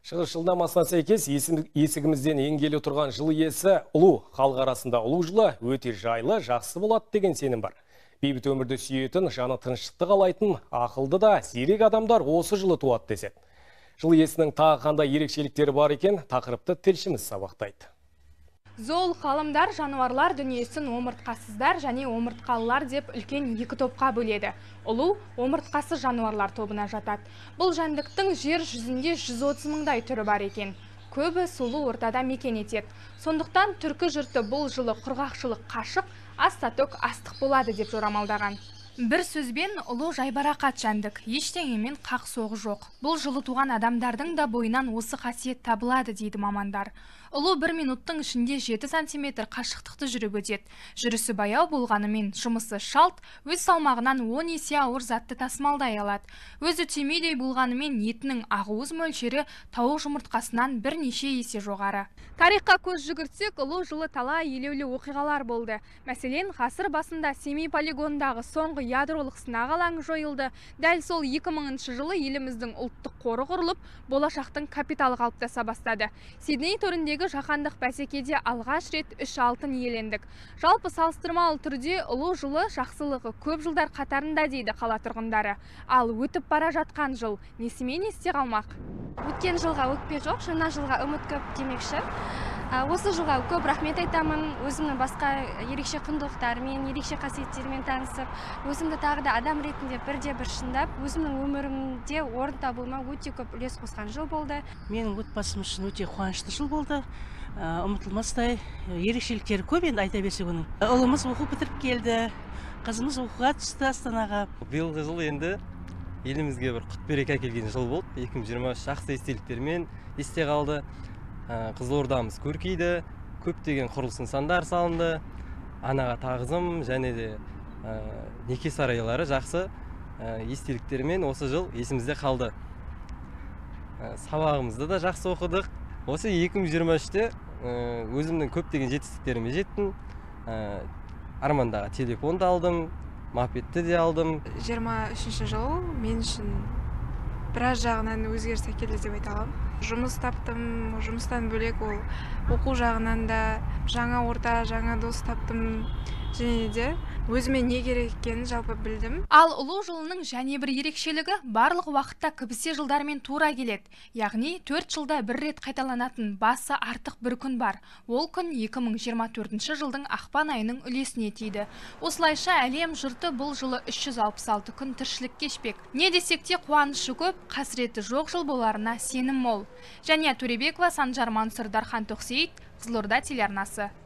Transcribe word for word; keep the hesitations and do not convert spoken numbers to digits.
Шығыс жылнамасына сәйкес есігімізден енгелі тұрған жыл иесі ұлу. Халық арасында ұлу жылы өте жайлы, жақсы болады деген сенім бар. Бейбіт өмірді сүйетін, жаны тыныштықты қалайтын, ақылды да зерек адамдар осы жылы туады деседі. Жыл иесінің тағы қандай ерекшеліктері бар екен, тақырыпты тілшіміз сабақтайды. Зоолог ғалымдар жануарлар дүниесін омыртқасыздар және омыртқалылар деп үлкен екі топқа бөледі. Ұлу омыртқасыз жануарлар тобына жатады. Бұл жәндіктің жер жүзінде жүз отыз мыңдай түрі бар екен. Көбі сулы ортада мекен етеді. Сондықтан түркі жұрты бұл жылы құрғақшылық қашық, аста-төк астық болады деп жорамалдаған. Бір сөзбен ұлу жайбарақат жәндік, ештеңемен қақ соғы жоқ. Бұл жылы туған адамдардың да бойынан осы қасиет табылады дейді мамандар. Ұлу бір минуттың ішінде жеті сантиметр қашықтықты жүріп өтеді. Жүрісі баяу болғанымен жұмысы шалт, өз салмағынан он есе ауыр затты тасымалдай алады. Өзі түймедей болғанымен етінің ақуыз мөлшері тауық жұмыртқасынан бірнеше есе жоғары. Тарихқа көз жүгіртсек, ұлу жылы талай елеулі оқиғалар болды. Мәселен, ғасыр басында Семей полигонындағы соңғы ядролық сынақ алаңы жойылды. Дәл сол екі мыңыншы жылы еліміздің ұлттық қоры құрылып, болашақтың капиталы қалыптаса бастады. Сидней төріндегі жаһандық бәсекеде алғаш рет үш алтын иелендік. Жалпы салыстырмалы түрде ұлу жылы жақсылығы көп жылдар қатарында дейді қала тұрғындары. Ал өтіп бара жатқан жыл несімен есте қалмақ? Өткен жылға өкпе жоқ, жаңа жылға үміт көп демекші. Осы жылға көп рахмет айтамын. Өзімнің басқа ерекше құндылықтарымен, ерекше қасиеттерімен танысып, өзімді тағы да адам ретінде бірде бір шындап, өзімнің өмірімде орын табуыма өте көп үлес қосқан жыл болды. Менің отбасым үшін өте қуанышты жыл болды. Ұмытылмастай ерекшеліктері көп, енді айта берсек оның. Ұлымыз оқу бітіріп келді, қызымыз оқуға түсті Астанаға. Биылғы жыл енді елімізге бір құт береке әкелген жыл болды. екі мың жиырма үш жақсы естеліктермен есте қалды. Қызылордамыз көркейді, көптеген құрылыс нысандар салынды, анаға тағзым және де неке сарайлары жақсы естеліктермен осы жыл есімізде қалды. Сабағымызды да жақсы оқыдық. Осы екі мың жиырма үште өзімнің көптеген жетістіктеріме жеттім. Армандағы телефонды алдым, мопедті де алдым. жиырма үшінші жыл мен үшін біраз жағынан өзгеріс әкелді деп айта аламын. Жұмыс таптым, жұмыстан бөлек ол оқу жағынан да жаңа орта, жаңа дос таптым, және де өзіме не керек екенін жалпы білдім. Ал ұлу жылының және бір ерекшелігі барлық уақытта кібісе жылдармен тура келеді. Яғни төрт жылда бір рет қайталанатын басы артық бір күн бар. Ол күн екі мың жиырма төртінші жылдың ақпан айының үлесіне тиді. Осылайша әлем жұрты бұл жылы үш жүз алпыс алты күн тіршілік кешпек. Не десек те қуанышы көп, қасіреті жоқ жыл боларына сенім мол. Жәния Төребекова, Санжар Мансұр, Дархан Тоқсейіт, Қызылорда телеарнасы.